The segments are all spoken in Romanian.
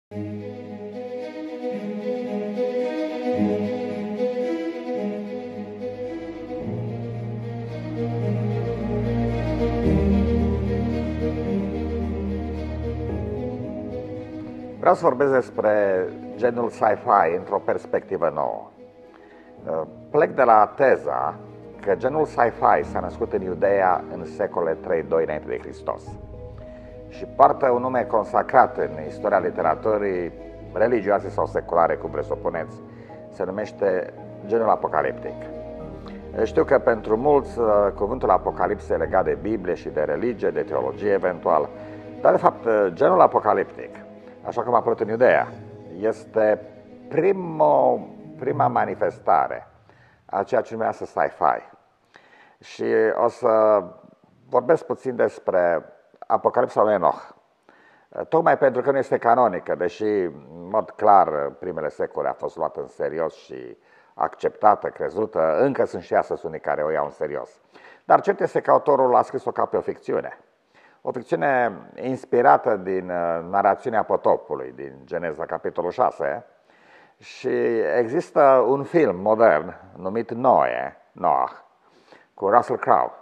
Vreau să vorbesc despre genul sci-fi într-o perspectivă nouă. Plec de la teza că genul sci-fi s-a născut în Iudeea în secolele 3-2 înainte de Hristos și poartă un nume consacrat în istoria literaturii religioase sau seculare, cum presupuneți. Se numește genul apocaliptic. Știu că pentru mulți cuvântul apocalipsă e legat de Biblie și de religie, de teologie eventual, dar de fapt genul apocaliptic, așa cum a apărut în Iudeea, este prima manifestare a ceea ce numește sci-fi. Și o să vorbesc puțin despre Apocalipsa lui Enoch, tocmai pentru că nu este canonică, deși, în mod clar, primele secole a fost luată în serios și acceptată, crezută. Încă sunt și astăzi unii care o iau în serios. Dar cert este că autorul a scris-o ca pe o ficțiune. O ficțiune inspirată din narațiunea potopului, din Geneza, capitolul 6. Și există un film modern numit Noah, cu Russell Crowe,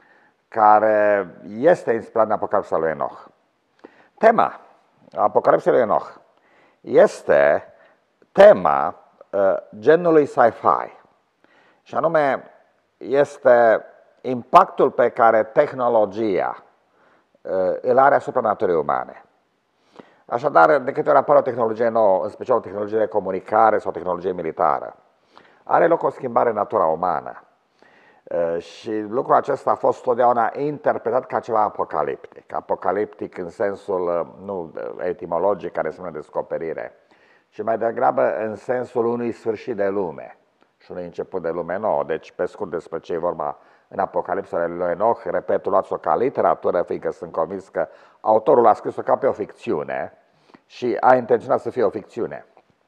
care este inspirat din Apocalipsa lui Enoch. Tema Apocalipsei lui Enoch este tema genului sci-fi, și anume este impactul pe care tehnologia îl are asupra naturii umane. Așadar, de câte ori apare o tehnologie nouă, în special o tehnologie de comunicare sau o tehnologie militară, are loc o schimbare în natura umană. Și lucrul acesta a fost totdeauna interpretat ca ceva apocaliptic. Apocaliptic în sensul, nu etimologic, care înseamnă descoperire, ci mai degrabă în sensul unui sfârșit de lume și unui început de lume nouă. Deci, pe scurt, despre ce e vorba în Apocalipsa lui Enoch, repet, luați-o ca literatură, fiindcă sunt convins că autorul a scris-o ca pe o ficțiune și a intenționat să fie o ficțiune.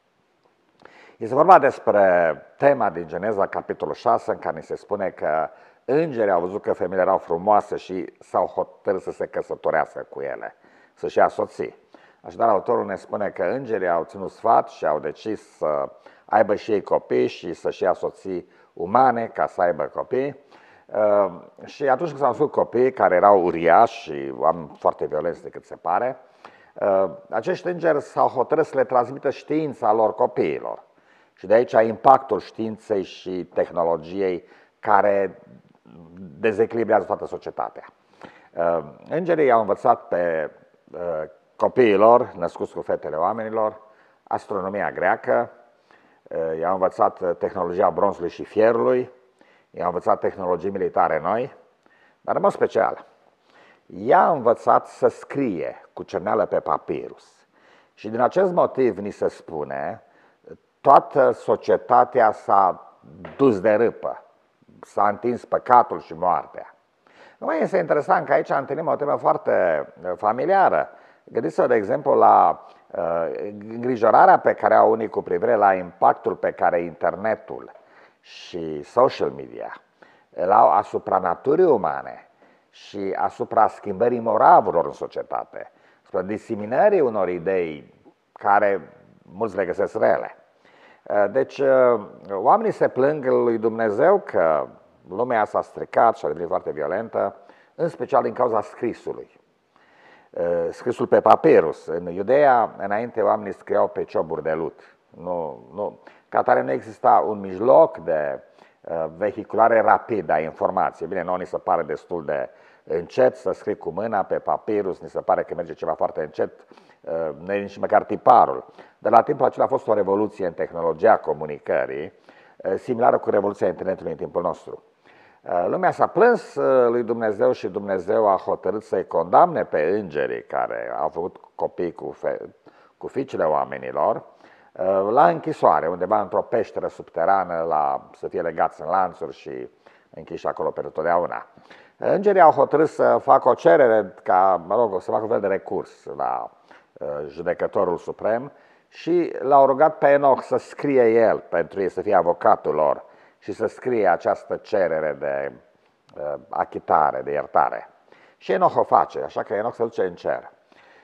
Este vorba despre tema din Geneza, capitolul 6, în care ni se spune că îngerii au văzut că femeile erau frumoase și s-au hotărât să se căsătorească cu ele, să-și ia soții. Așadar, autorul ne spune că îngerii au ținut sfat și au decis să aibă și ei copii și să-și ia soții umane ca să aibă copii. Și atunci când s-au născut copii care erau uriași și oameni foarte violenți decât se pare, acești îngeri s-au hotărât să le transmită știința lor copiilor. Și de aici impactul științei și tehnologiei care dezechilibrează toată societatea. Îngerii au învățat pe copiilor născuți cu fetele oamenilor astronomia greacă, i-au învățat tehnologia bronzului și fierului, i-au învățat tehnologii militare noi, dar în mod special i-a învățat să scrie cu cerneală pe papirus. Și din acest motiv ni se spune, toată societatea s-a dus de râpă, s-a întins păcatul și moartea. Numai este interesant că aici întâlnim o temă foarte familiară. Gândiți-vă, de exemplu, la îngrijorarea pe care au unii cu privire la impactul pe care internetul și social media îl au asupra naturii umane și asupra schimbării moralurilor în societate, asupra diseminării unor idei care mulți le găsesc rele. Deci, oamenii se plâng lui Dumnezeu că lumea s-a stricat și a devenit foarte violentă, în special din cauza scrisului. Scrisul pe papirus. În Iudeea, înainte, oamenii scriau pe cioburi de lut. Ca atare nu exista un mijloc de vehiculare rapidă a informației. Bine, nouă ni se pare destul de încet să scrii cu mâna pe papirus, ni se pare că merge ceva foarte încet, nu e nici măcar tiparul. Dar la timpul acela a fost o revoluție în tehnologia comunicării, similară cu revoluția internetului în timpul nostru. Lumea s-a plâns lui Dumnezeu și Dumnezeu a hotărât să-i condamne pe îngerii care au făcut copii cu fiicele oamenilor la închisoare, undeva într-o peșteră subterană, să fie legați în lanțuri și închiși acolo pentru totdeauna. Îngerii au hotărât să facă o cerere, să facă un fel de recurs la judecătorul suprem și l-au rugat pe Enoch să scrie el pentru ei, să fie avocatul lor și să scrie această cerere de achitare, de iertare. Și Enoch o face, așa că Enoch se duce în cer.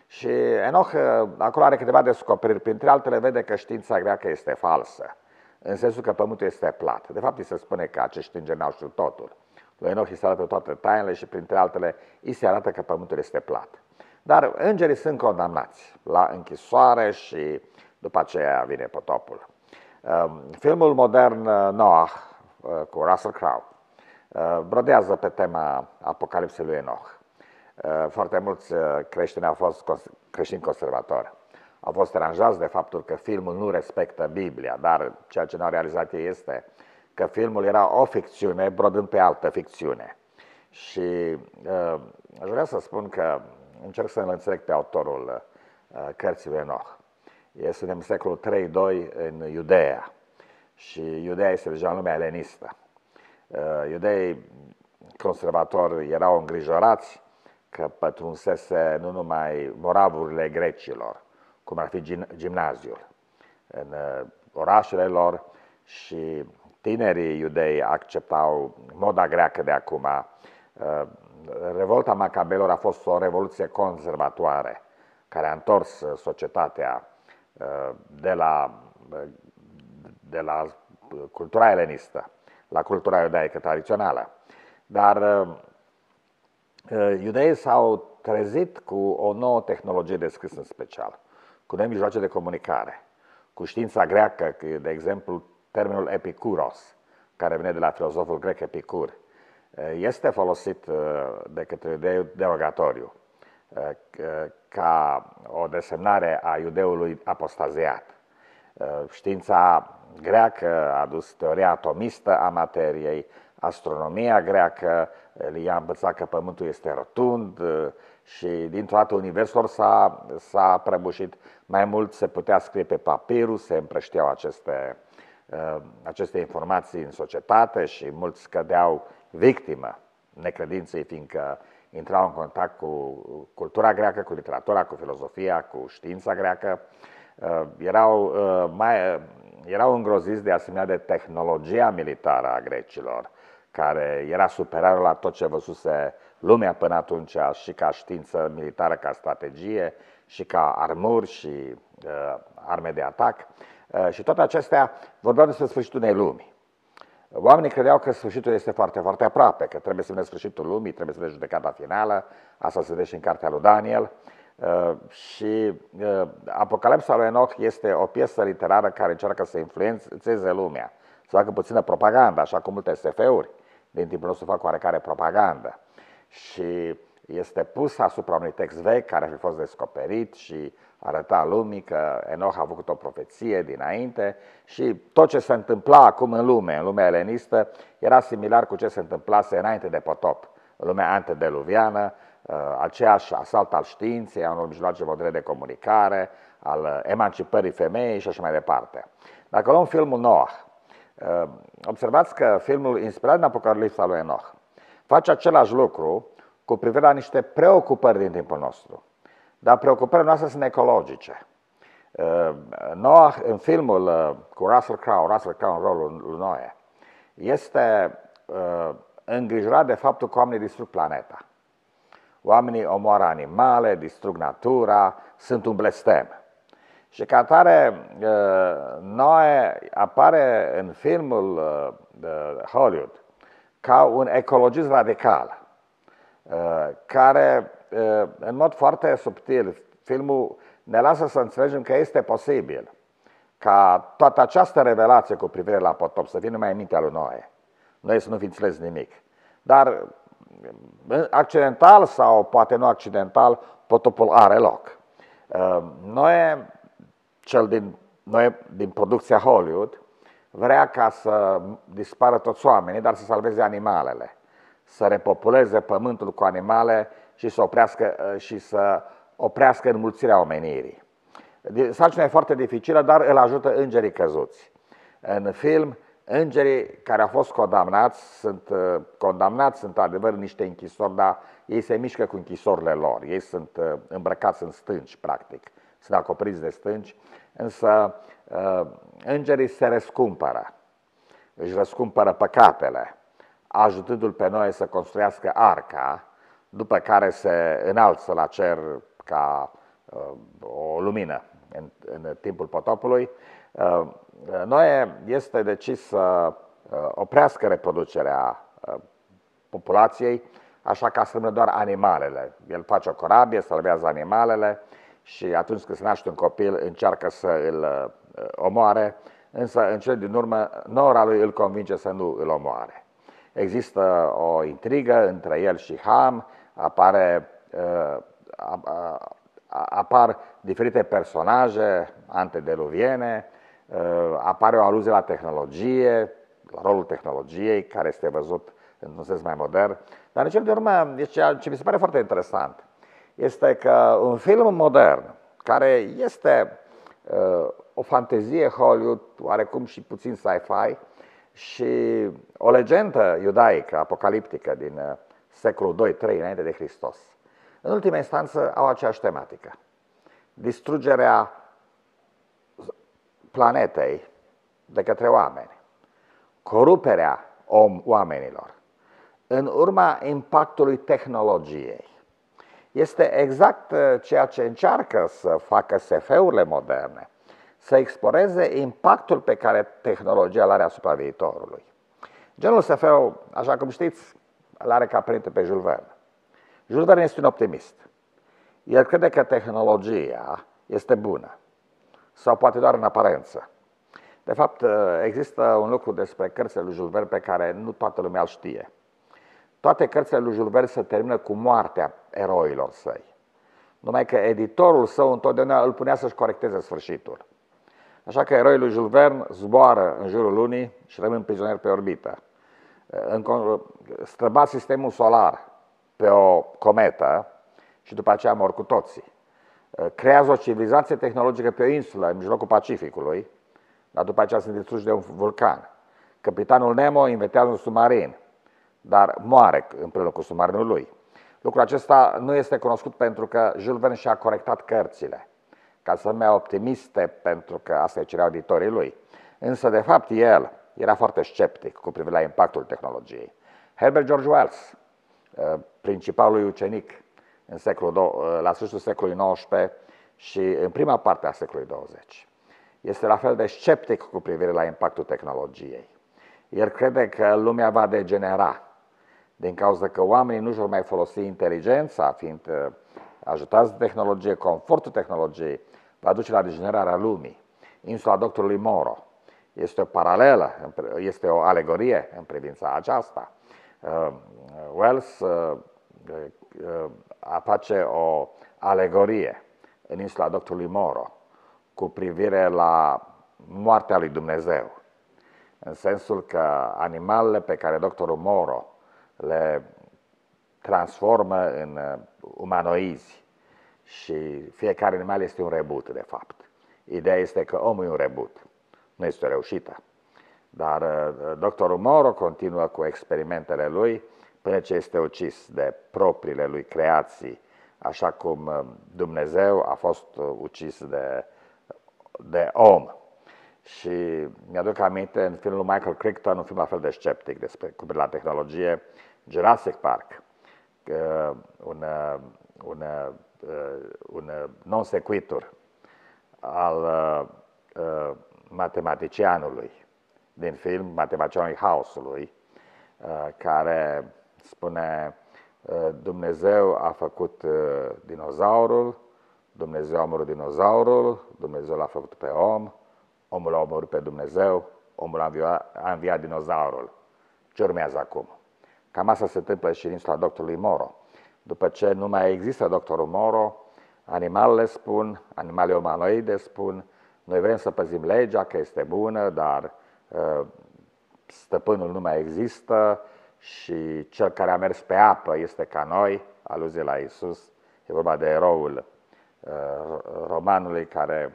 Și Enoch acolo are câteva descoperiri, printre altele vede că știința greacă este falsă, în sensul că pământul este plat. De fapt, îi se spune că acești îngeri n-au știut totul. Lui Enoch îi se arată toate tainele și printre altele îi se arată că pământul este plat. Dar îngerii sunt condamnați la închisoare și după aceea vine potopul. Filmul modern Noah cu Russell Crowe brodează pe tema Apocalipsei lui Enoch. Foarte mulți creștini au fost creștini conservatori. Au fost deranjați de faptul că filmul nu respectă Biblia, dar ceea ce n-au realizat ei este că filmul era o ficțiune brodând pe altă ficțiune. Și aș vrea să spun că încerc să-l înțeleg pe autorul cărții lui Enoch. Suntem în secolul 3-2 în Iudeea și Iudeea este deja în lumea elenistă. Iudeii conservatori erau îngrijorați că pătrunsese nu numai moravurile grecilor, cum ar fi gimnaziul, în orașele lor, și tinerii iudei acceptau moda greacă de acum. Revolta Macabelor a fost o revoluție conservatoare care a întors societatea de la cultura elenistă la cultura iudaică tradițională. Dar iudeii s-au trezit cu o nouă tehnologie descrisă în special, cu noi mijloace de comunicare, cu știința greacă, de exemplu termenul epicuros, care vine de la filozoful grec Epicur, este folosit de către iudei derogatoriu, ca o desemnare a iudeului apostaziat. Știința greacă a adus teoria atomistă a materiei, astronomia greacă i-a învățat că Pământul este rotund și dintr-o dată universul s-a prăbușit. Mai mult se putea scrie pe papirus, se împrășteau aceste informații în societate și mulți cădeau victimă necredinței, fiindcă intrau în contact cu cultura greacă, cu literatura, cu filozofia, cu știința greacă. Erau îngroziți de asemenea de tehnologia militară a grecilor, care era superioară la tot ce văzuse lumea până atunci, și ca știință militară, ca strategie, și ca armuri și arme de atac. Și toate acestea vorbeau despre sfârșitul unei lumi. Oamenii credeau că sfârșitul este foarte, foarte aproape, că trebuie să vină sfârșitul lumii, trebuie să vină judecata finală. Asta se vede și în cartea lui Daniel. Și Apocalipsa lui Enoch este o piesă literară care încearcă să influențeze lumea, să facă puțină propagandă, așa cum multe SF-uri din timpul nostru fac oarecare propagandă. Și este pus asupra unui text vechi care a fost descoperit și arăta lumii că Enoch a făcut o profeție dinainte și tot ce se întâmpla acum în lumea elenistă, era similar cu ce se întâmplase înainte de potop, în lumea antediluviană, aceeași asalt al științei, a unor mijloace moderne de comunicare, al emancipării femeii și așa mai departe. Dacă luăm filmul Noah, observați că filmul inspirat din Apocalipsa lui Enoch face același lucru cu privire la niște preocupări din timpul nostru. Dar preocupările noastre sunt ecologice. Noah, în filmul cu Russell Crowe în rolul lui Noe, este îngrijorat de faptul că oamenii distrug planeta. Oamenii omoară animale, distrug natura, sunt un blestem. Și ca atare, Noe apare în filmul Hollywood ca un ecologist radical, care, în mod foarte subtil, filmul ne lasă să înțelegem că este posibil ca toată această revelație cu privire la potop să fie numai în mintea lui Noe. Noi să nu fi înțeles nimic. Dar accidental sau poate nu accidental, potopul are loc. Noe din producția Hollywood vrea ca să dispară toți oamenii, dar să salveze animalele, să repopuleze pământul cu animale și să oprească înmulțirea omenirii. Sarcina e foarte dificilă, dar îl ajută îngerii căzuți. În film, îngerii care au fost condamnați sunt adevăr niște închisori, dar ei se mișcă cu închisorile lor. Ei sunt îmbrăcați în stânci, practic. Sunt acoperiți de stânci, însă îngerii se răscumpără. Își răscumpără păcatele, ajutându-l pe Noe să construiască arca, după care se înalță la cer ca o lumină în timpul potopului, Noe este decis să oprească reproducerea populației, așa ca să rămână doar animalele. El face o corabie, salvează animalele și atunci când se naște un copil încearcă să îl omoare, însă în cele din urmă nora lui îl convinge să nu îl omoare. Există o intrigă între el și Ham, apar diferite personaje antediluviene, apare o aluzie la tehnologie, la rolul tehnologiei, care este văzut într-un sens mai modern. Dar în cel de urmă, ceea ce mi se pare foarte interesant este că un film modern, care este o fantezie Hollywood, oarecum și puțin sci-fi, și o legendă iudaică, apocaliptică din secolul II-III înainte de Hristos, în ultima instanță au aceeași tematică. Distrugerea planetei de către oameni, coruperea oamenilor, în urma impactului tehnologiei. Este exact ceea ce încearcă să facă SF-urile moderne, să exploreze impactul pe care tehnologia îl are asupra viitorului. Genul SF, așa cum știți, îl are ca părinte pe Jules Verne. Jules Verne este un optimist. El crede că tehnologia este bună, sau poate doar în aparență. De fapt, există un lucru despre cărțile lui Jules Verne pe care nu toată lumea îl știe. Toate cărțile lui Jules Verne se termină cu moartea eroilor săi. Numai că editorul său întotdeauna îl punea să-și corecteze sfârșitul. Așa că eroii lui Jules Verne zboară în jurul lunii și rămân prizonieri pe orbită. Străbat sistemul solar pe o cometă și după aceea mor cu toții. Creează o civilizație tehnologică pe o insulă în mijlocul Pacificului, dar după aceea sunt distruși de un vulcan. Capitanul Nemo inventează un submarin, dar moare împreună cu submarinul lui. Lucrul acesta nu este cunoscut pentru că Jules Verne și-a corectat cărțile, ca să fie mai optimiste, pentru că asta îi cereau editorii lui. Însă, de fapt, el era foarte sceptic cu privire la impactul tehnologiei. Herbert George Wells, principalul ucenic în la sfârșitul secolului XIX și în prima parte a secolului 20, este la fel de sceptic cu privire la impactul tehnologiei. El crede că lumea va degenera din cauza că oamenii nu își vor mai folosi inteligența, fiind ajutați de tehnologie, confortul tehnologiei va duce la degenerarea lumii. Insula Doctorului Moreau este o paralelă, este o alegorie în privința aceasta. Wells face o alegorie în Insula Doctorului Moreau cu privire la moartea lui Dumnezeu, în sensul că animalele pe care doctorul Moreau le transformă în umanoizi și fiecare animal este un reboot, de fapt. Ideea este că omul e un reboot, nu este o reușită. Dar doctorul Moreau continuă cu experimentele lui până ce este ucis de propriile lui creații, așa cum Dumnezeu a fost ucis de om. Și mi-aduc aminte în filmul Michael Crichton, un film la fel de sceptic cu privire la tehnologie, Jurassic Park, un non sequitur al matematicianului din film, matematicianului House-ului, care spune: Dumnezeu a făcut dinozaurul, Dumnezeu a omorât dinozaurul, Dumnezeu l-a făcut pe om, omul a omorât pe Dumnezeu, omul a înviat dinozaurul. Ce urmează acum? Cam asta se întâmplă și în insula doctorului Moreau. După ce nu mai există doctorul Moreau, animalele umanoide spun: noi vrem să păzim legea, că este bună, dar stăpânul nu mai există și cel care a mers pe apă este ca noi, aluzie la Iisus. E vorba de eroul romanului care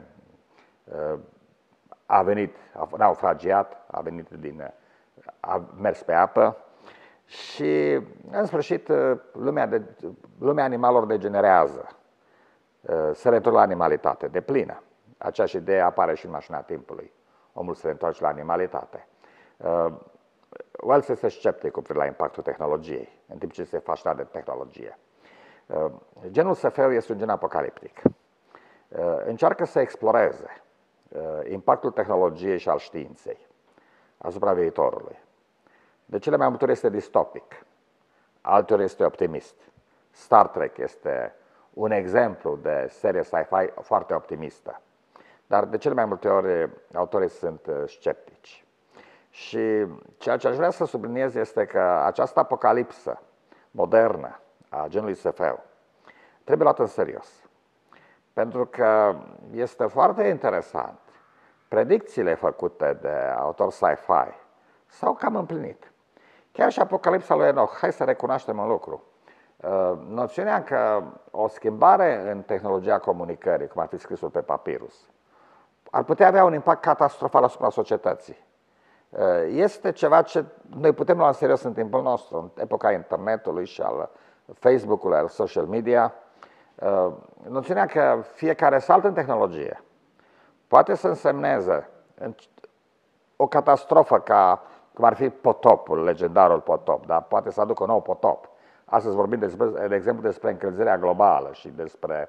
a venit, a naufragiat, a mers pe apă și, în sfârșit, lumea animalelor degenerează. Se reîntorc la animalitate deplină. Aceeași idee apare și în Mașina Timpului. Omul se reîntoarce la animalitate. Wells este sceptic cu privire la impactul tehnologiei, în timp ce se fascina de tehnologie. Genul SF este un gen apocaliptic. încearcă să exploreze impactul tehnologiei și al științei asupra viitorului. De cele mai multe ori este distopic, alteori este optimist. Star Trek este un exemplu de serie sci-fi foarte optimistă, dar de cele mai multe ori autorii sunt sceptici. Și ceea ce aș vrea să subliniez este că această apocalipsă modernă a genului SF trebuie luată în serios. Pentru că este foarte interesant, predicțiile făcute de autor sci-fi s-au cam împlinit. Chiar și apocalipsa lui Enoch, hai să recunoaștem un lucru. Noțiunea că o schimbare în tehnologia comunicării, cum ar fi scrisul pe papirus, ar putea avea un impact catastrofal asupra societății. Este ceva ce noi putem lua în serios în timpul nostru, în epoca internetului și al Facebook-ului, al social media. Noțiunea că fiecare salt în tehnologie poate să însemneze o catastrofă cum ar fi potopul, legendarul potop, dar poate să aducă un nou potop. Astăzi vorbim, de exemplu, despre încălzirea globală și despre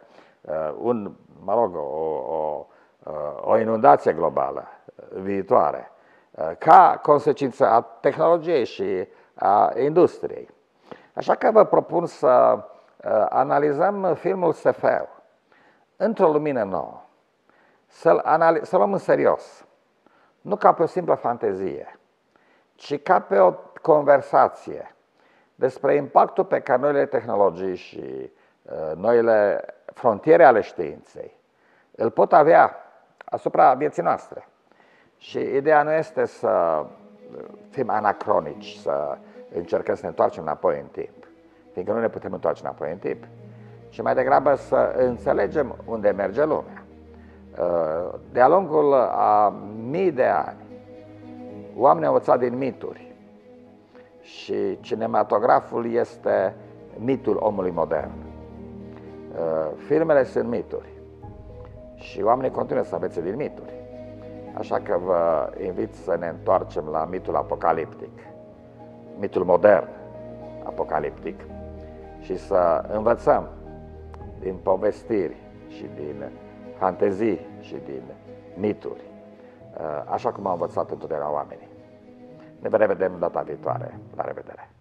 o inundație globală viitoare, ca consecință a tehnologiei și a industriei. Așa că vă propun să analizăm filmul SF într-o lumină nouă, să luăm în serios, nu ca pe o simplă fantezie, ci ca pe o conversație despre impactul pe care noile tehnologii și noile frontiere ale științei îl pot avea asupra vieții noastre. Și ideea nu este să fim anacronici, să încercăm să ne întoarcem înapoi în timp, fiindcă nu ne putem întoarce înapoi în timp, ci mai degrabă să înțelegem unde merge lumea. De-a lungul a mii de ani, oamenii au învățat din mituri și cinematograful este mitul omului modern. Filmele sunt mituri și oamenii continuă să învețe din mituri. Așa că vă invit să ne întoarcem la mitul apocaliptic, mitul modern apocaliptic, și să învățăm din povestiri și din fantezii și din mituri, așa cum au învățat întotdeauna oamenii. Ne revedem data viitoare. La revedere!